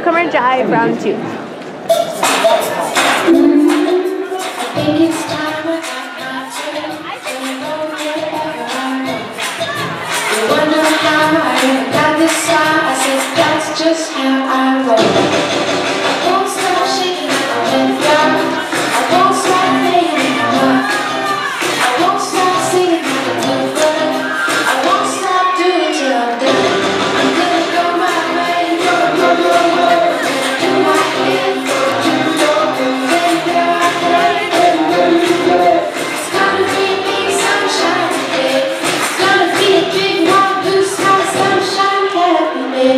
Newcomer Jive, round 2. Just how I roll. I won't stop shaking my head down. I won't stop playing in my heart. I won't stop singing like a bluebird. I won't stop doing till I'm done. I'm gonna go my way, go your way. Do my thing, do your thing. Where I play, it's gonna be a big sunshine day. It's gonna be a big warm blue sky, sunshine happy day.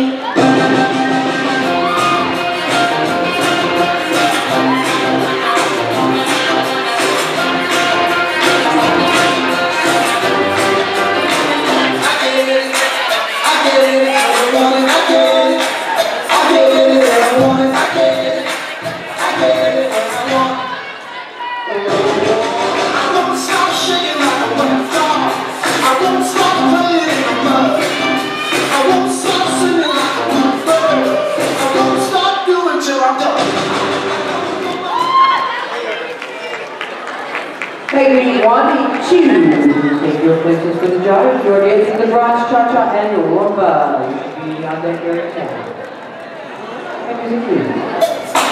Peggy 1 and 2, take your places for the jive. Your days in the bronze, cha-cha, and rumba. You should be on deck right now. And music, please.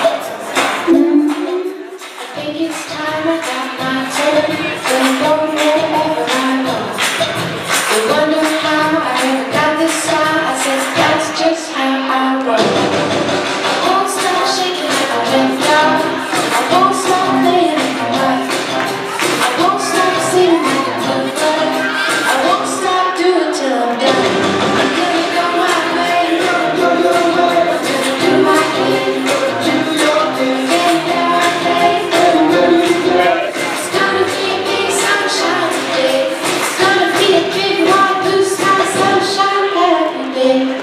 I think it's time I got my turn. Gonna go wherever I go. They wonder how I ever got this far. I said that's just how I roll. I won't stop shaking my head down. I won't stop playing in my life. I won't stop singing like a bluebird. I won't stop doing till I'm done. I'm gonna go my way, go your way. I'm gonna do my thing, do your thing. Get there I play. It's gonna be a big sunshine day. It's gonna be a big warm blue sky, sunshine happy day.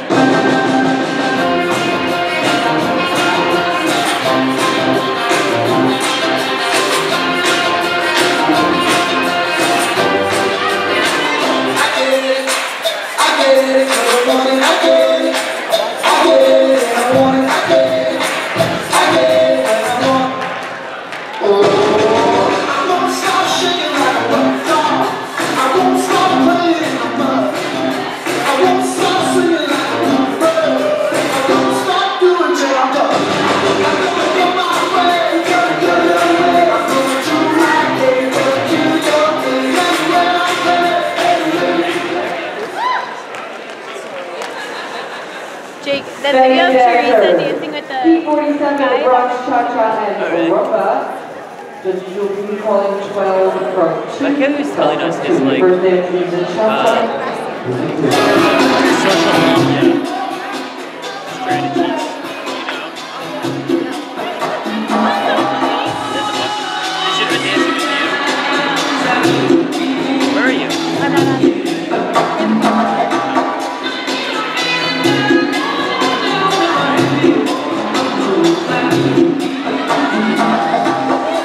Jake, that video of Teresa dancing with the P47, guy. bronze, cha-cha, and rumba. Judges will be calling 12 from 2. That kid was telling us his like First name is cha-cha. social media strategy.